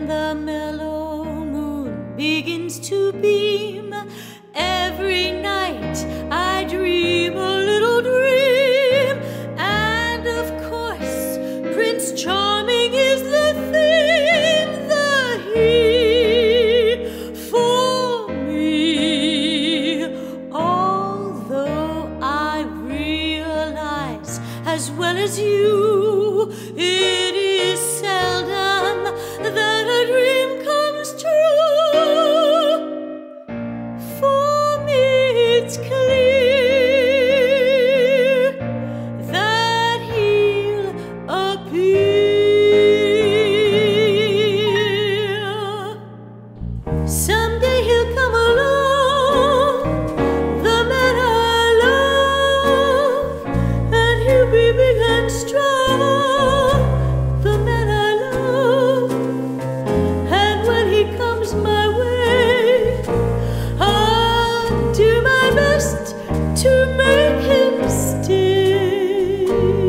when the mellow moon begins to beam, every night I dream a little dream. And of course, Prince Charming is the theme, the he for me. Although I realize, as well as you, it is seldom that a dream comes true. For me it's clear that he'll appear. Someday he'll come along, the man I love, and he'll be big and strong, the man I love. And when he comes my way, I'll do my best to make him stay.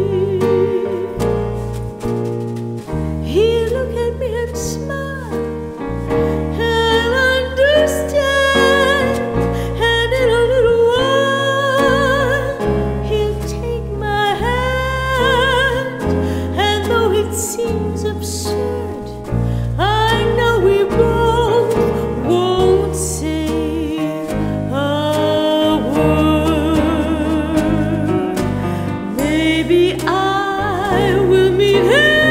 He'll look at me and smile and understand, and in a little while he'll take my hand. And though it seems absurd, I know we both won't say a word. Maybe I will meet him